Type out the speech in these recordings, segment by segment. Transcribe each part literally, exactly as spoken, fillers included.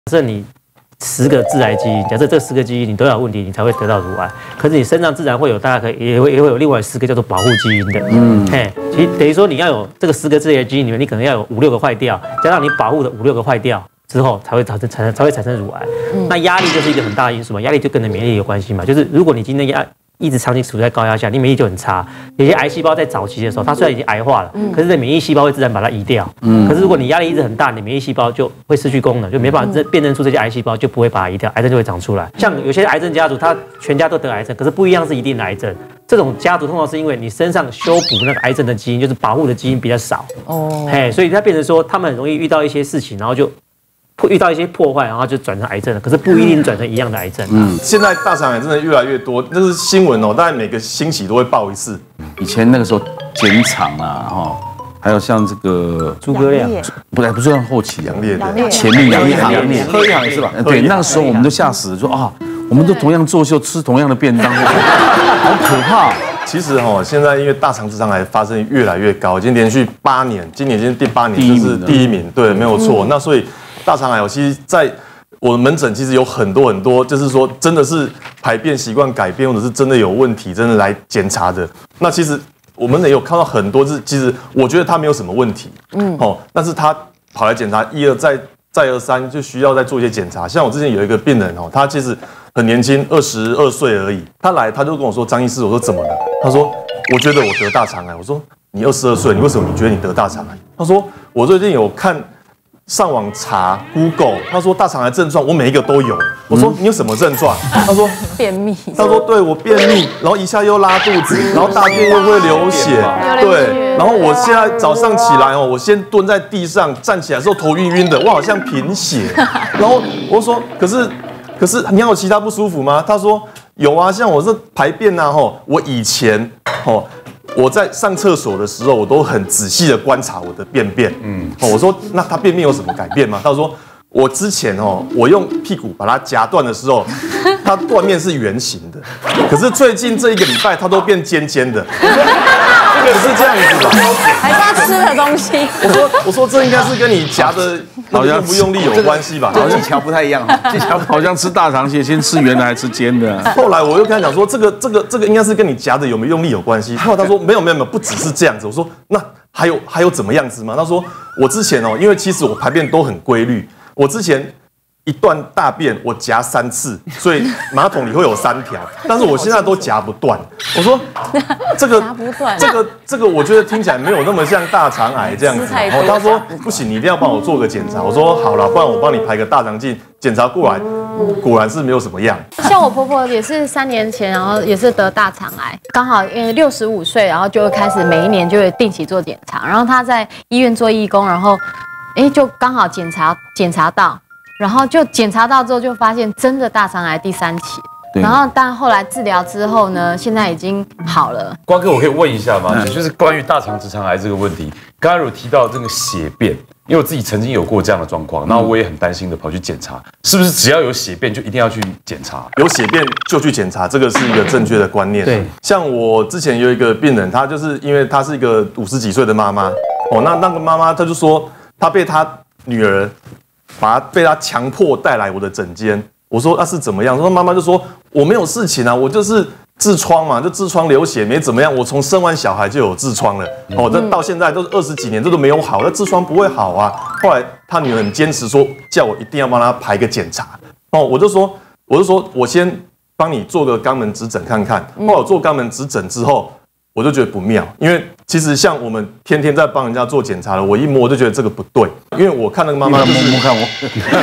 假设你十个致癌基因，假设这十个基因你都有问题，你才会得到乳癌。可是你身上自然会有大概可以也会也会有另外十个叫做保护基因的。嗯，嘿，其实等于说你要有这个十个致癌基因里面，你可能要有五六个坏掉，加上你保护的五六个坏掉。之后才会产生产生才会产生乳癌。嗯、那压力就是一个很大的因素嘛，压力就跟你的免疫力有关系嘛。就是如果你今天压一直长期处在高压下，你免疫力就很差。有些癌细胞在早期的时候，它虽然已经癌化了，嗯、可是这免疫细胞会自然把它移掉。嗯、可是如果你压力一直很大，你免疫细胞就会失去功能，就没办法辨认出这些癌细胞，就不会把它移掉，癌症就会长出来。像有些癌症家族，他全家都得癌症，可是不一样是一定的癌症。这种家族通常是因为你身上修补那个癌症的基因，就是保护的基因比较少。哦，嘿，所以它变成说，他们很容易遇到一些事情，然后就。会遇到一些破坏，然后就转成癌症了。可是不一定转成一样的癌症。嗯， 现在大肠癌真的越来越多，那是新闻哦，大概每个星期都会报一次。 以前那个时候减厂啊，哈，还有像这个诸葛亮， 不对，不是后期杨烈的， 前面杨烈行，喝一行是吧？对，那个时候我们都吓死了，说啊，我们都同样作秀，吃同样的便当，好可怕。 其实哈，现在因为大肠直肠癌发生越来越高，已经连续八年，今年已经第八年，就是第一名，对，没有错。那所以。大肠癌，其实在我的门诊其实有很多很多，就是说真的是排便习惯改变，或者是真的有问题，真的来检查的。那其实我们也有看到很多，是其实我觉得他没有什么问题，嗯，哦，但是他跑来检查一而再再而三，就需要再做一些检查。像我之前有一个病人哦，他其实很年轻，二十二岁而已，他来他就跟我说：“张医师，我说怎么了？”他说：“我觉得我得大肠癌。”我说：“你二十二岁，你为什么你觉得你得大肠癌？”他说：“我最近有看。”上网查 Google， 他说大肠癌症状我每一个都有。我说你有什么症状？他说便秘。 他说对我便秘，然后一下又拉肚子，然后大便又会流血。对，然后我现在早上起来哦，我先蹲在地上，站起来之后头晕晕的，我好像贫血。然后我说可是可是你还有其他不舒服吗？他说有啊，像我这排便啊，吼，我以前吼。我在上厕所的时候，我都很仔细的观察我的便便。嗯，我说那他便便有什么改变吗？他说我之前哦，我用屁股把它夹断的时候，它断面是圆形的，可是最近这一个礼拜它都变尖尖的。这个是这样子的， 还是他吃的东西？ 我说我说这应该是跟你夹的好像用不用力有关系吧？ 好像技巧不太一样，技巧好像吃大螃蟹先吃圆的还吃尖的。 后来我又跟他讲说，这个这个这个应该是跟你夹的有没有用力有关系。后来他说没有没有没有，不只是这样子。我说那还有还有怎么样子吗？他说我之前哦，因为其实我排便都很规律，我之前。一段大便我夹三次，所以马桶里会有三条，但是我现在都夹不断。我说这个这个这个，我觉得听起来没有那么像大肠癌这样子。哦，他说不行，你一定要帮我做个检查。我说好了，不然我帮你排个大肠镜检查过来，果然是没有什么样。 像我婆婆也是三年前，然后也是得大肠癌，刚好因为六十五岁，然后就会开始每一年就会定期做检查，然后她在医院做义工，然后哎就刚好检查检查到。然后就检查到之后，就发现真的大肠癌第三期。然后，但后来治疗之后呢，现在已经好了。 瓜哥，我可以问一下吗？嗯、就是关于大肠直肠癌这个问题，刚刚有提到这个血便，因为我自己曾经有过这样的状况，然后我也很担心的跑去检查，是不是只要有血便就一定要去检查？ 有血便就去检查，这个是一个正确的观念。对，像我之前有一个病人，他就是因为他是一个五十几岁的妈妈，哦，那那个妈妈她就说，她被她女儿。把他被他强迫带来我的诊间，我说那、啊、是怎么样？说妈妈就说我没有事情啊，我就是痔疮嘛，就痔疮流血没怎么样，我从生完小孩就有痔疮了，哦，这到现在都是二十几年，这都没有好，那痔疮不会好啊。后来他女儿很坚持说，叫我一定要帮他排个检查，哦，我就说我就说我先帮你做个肛门指诊看看。后来我做肛门指诊之后。我就觉得不妙，因为其实像我们天天在帮人家做检查了，我一摸我就觉得这个不对，因为我看那个妈妈就是摸摸看我，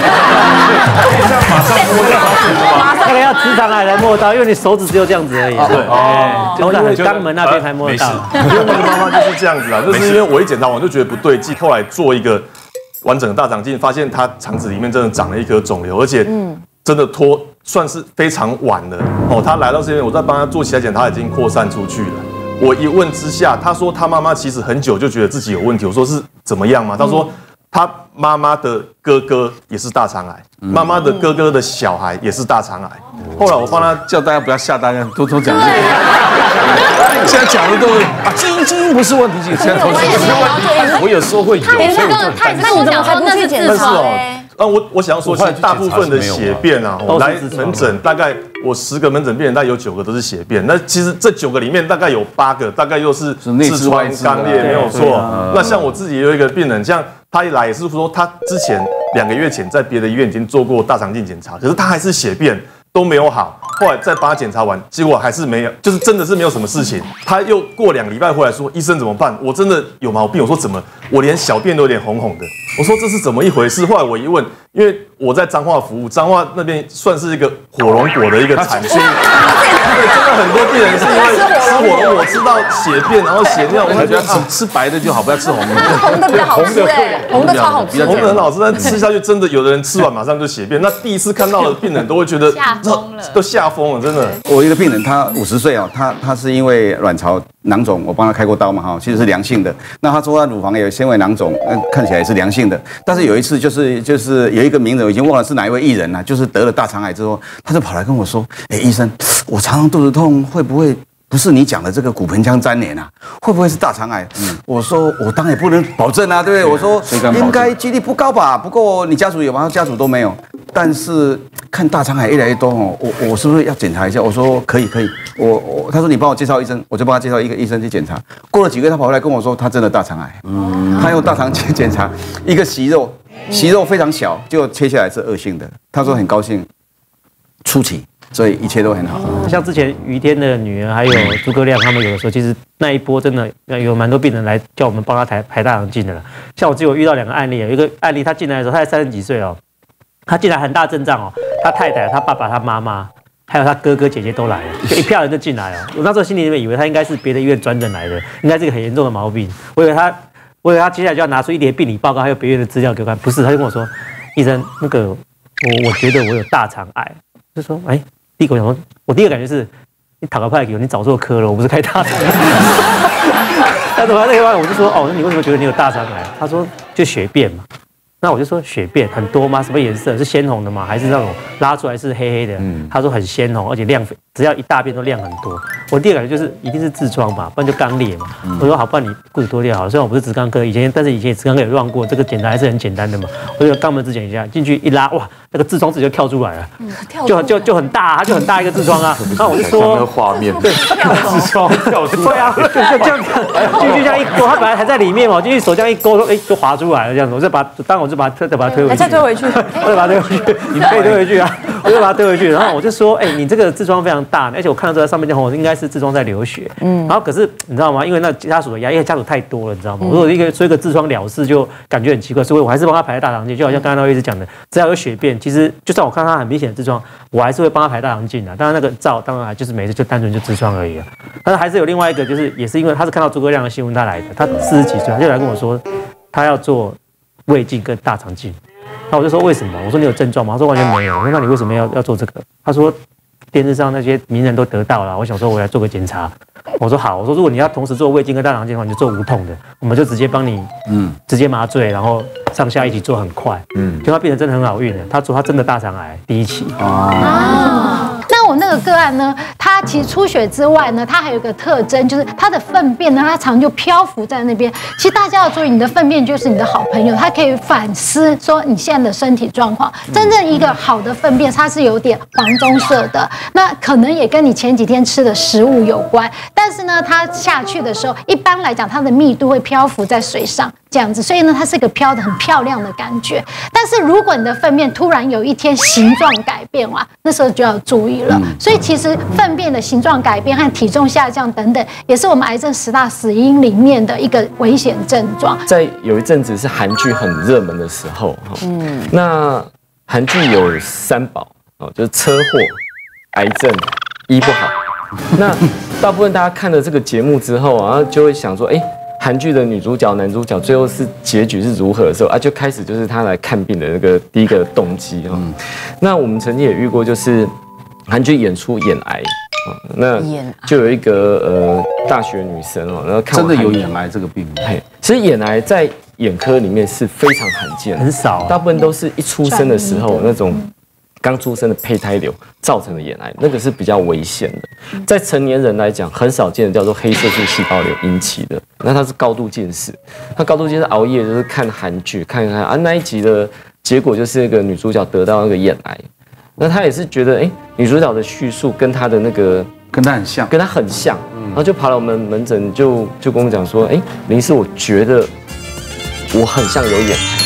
马上摸掉好准吗？那个要直肠癌来摸到，因为你手指只有这样子而已。对，哦，然后肛门那边才摸得到。 因为那个妈妈就是这样子啊，就是因为我一检查我就觉得不对劲，后来做一个完整的大肠镜，发现她肠子里面真的长了一颗肿瘤，而且真的拖算是非常晚了。哦，她来到这边，我再帮她做其他检查，她已经扩散出去了。我一问之下，他说他妈妈其实很久就觉得自己有问题。我说是怎么样吗？他说他妈妈的哥哥也是大肠癌，妈妈的哥哥的小孩也是大肠癌。后来我帮他叫大家不要吓大家，多多讲这个。现在讲的都是啊，基因基因不是问题，现在都是问题。 我有时候会有，所以我就他也是跟我讲说那是痔疮。 啊，我我想要说，其实大部分的血便啊，我来门诊大概我十个门诊病人，大概有九个都是血便。那其实这九个里面大概有八个，大概又是痔疮肛裂，没有错。那像我自己有一个病人，像他一来也是说，他之前两个月前在别的医院已经做过大肠镜检查，可是他还是血便都没有好。后来再帮他检查完，结果还是没有，就是真的是没有什么事情。他又过两个礼拜回来说：“医生怎么办？我真的有毛病。”我说：“怎么？我连小便都有点红红的。”我说：“这是怎么一回事？”后来我一问，因为我在彰化服务，彰化那边算是一个火龙果的一个产区，对，真的很多病人是因为吃火龙果吃到血便，然后血尿，我觉得吃吃白的就好，不要吃红的。 红的比较好吃哎，红的超好吃， 红的很好吃，但吃下去真的有的人吃完马上就血便。那第一次看到的病人都会觉得吓疯了， 都吓疯了，真的。 我一个病人，他五十岁哦，他他是因为卵巢囊肿，我帮他开过刀嘛哈，其实是良性的。那他说他乳房有纤维囊肿，嗯，看起来也是良性的。但是有一次就是就是有一个名人，我已经忘了是哪一位艺人了，就是得了大肠癌之后，他就跑来跟我说：“哎，医生，我常常肚子痛，会不会？”不是你讲的这个骨盆腔粘连啊，会不会是大肠癌？嗯，我说我当然也不能保证啊，对不对？我说应该几率不高吧，不过你家属有吗？他家属都没有，但是看大肠癌越来越多哦，我我是不是要检查一下？我说可以可以，我我他说你帮我介绍医生，我就帮他介绍一个医生去检查。过了几个月，他跑回来跟我说他真的大肠癌，嗯，他用大肠镜检查一个息肉，息肉非常小，就切下来是恶性的。他说很高兴，初期。所以一切都很好。 像之前于天的女儿还有诸葛亮，他们有的时候其实那一波真的有蛮多病人来叫我们帮他排排大肠镜的了。像我只有遇到两个案例，有一个案例他进来的时候，他才三十几岁哦，他进来很大阵仗哦，他太太、他爸爸、他妈妈，还有他哥哥姐姐都来了，就一票人就进来了。我那时候心里面以为他应该是别的医院转诊来的，应该是一个很严重的毛病。我以为他，我以为他接下来就要拿出一叠病理报告还有别院的资料给我看，不是，他就跟我说，医生，那个我我觉得我有大肠癌，就说哎。第一个我想说，我第一个感觉是，你讨个派给我，你找错科了，我不是开大肠。他怎么那个话，我就说，哦，那你为什么觉得你有大肠癌？他说就血便嘛。那我就说血便很多吗？什么颜色？是鲜红的吗？还是那种拉出来是黑黑的？嗯，他说很鲜红，而且量只要一大便都量很多。我第二个感觉就是一定是痔疮吧，不然就肛裂嘛。嗯、我说好，不然你骨头裂好了。虽然我不是直肛科，以前但是以前直肛科也乱过，这个检查还是很简单的嘛。我就肛门指检一下，进去一拉，哇，那个痔疮自己就跳出来了，嗯、就就就很大，它就很大一个痔疮啊。然后我就说， 那个画面， 对，痔疮跳出来，对啊，就就这样子，进去这样一勾，它本来还在里面嘛，我进去手这样一勾，哎，就滑出来了这样子。我就把当我就把它推，把它推回去， 再推回去， 我就把它推回去，你可以推回去啊，我就把它推回去。然后我就说，哎，你这个痔疮非常大，而且我看到这上面这红，应该是痔疮在流血。嗯，然后可是你知道吗？因为那家属的压力，因为家属太多了，你知道吗？如果一个说一个痔疮了事，就感觉很奇怪，所以我还是帮他排大肠镜，就好像刚刚那位医师讲的，只要有血便，其实就算我看到他很明显的痔疮，我还是会帮他排大肠镜的。当然那个照，当然就是每次就单纯就痔疮而已啊。但是还是有另外一个，就是也是因为他是看到诸葛亮的新闻他来的，他四十几岁，他就来跟我说，他要做胃镜跟大肠镜。那我就说为什么？我说你有症状吗？他说完全没有。我说那你为什么要要做这个？他说电视上那些名人都得到了，我想说我来做个检查。我说好，我说如果你要同时做胃镜跟大肠镜的话，你就做无痛的，我们就直接帮你，嗯，直接麻醉，然后上下一起做很快，嗯，就他病人真的很好运的。他说他真的大肠癌第一期啊。那我那个个案呢，他其实出血之外呢，他还有一个特征，就是他的粪便呢，它常就漂浮在那边。其实大家要注意，你的粪便就是你的好朋友，它可以反思说你现在的身体状况。真正一个好的粪便，它是有点黄棕色的，那可能也跟你前几天吃的食物有关。但是呢，它下去的时候，一般来讲，它的密度会漂浮在水上。这样子，所以呢，它是一个飘的很漂亮的感觉。但是如果你的粪便突然有一天形状改变哇，那时候就要注意了。所以其实粪便的形状改变和体重下降等等，也是我们癌症十大死因里面的一个危险症状。 在有一阵子是韩剧很热门的时候，嗯，那韩剧有三宝哦，就是车祸、癌症、医不好。那大部分大家看了这个节目之后啊，就会想说，哎。韩剧的女主角、男主角最后是结局是如何的时候啊，就开始就是他来看病的那个第一个动机啊。嗯、那我们曾经也遇过，就是韩剧演出眼癌啊，那就有一个呃大学女生哦，然后看真的有眼癌这个病， 嘿，其实眼癌在眼科里面是非常罕见， 很少、啊， 大部分都是一出生的时候那种。刚出生的胚胎瘤造成的眼癌，那个是比较危险的。在成年人来讲，很少见的叫做黑色素细胞瘤引起的。那它是高度近视，他高度近视熬夜就是看韩剧，看看啊那一集的结果就是那个女主角得到那个眼癌。那他也是觉得，哎，女主角的叙述跟她的那个跟她很像， 跟她很像，然后就跑来我们门诊就就跟我们讲说，哎，林医师，我觉得我很像有眼癌。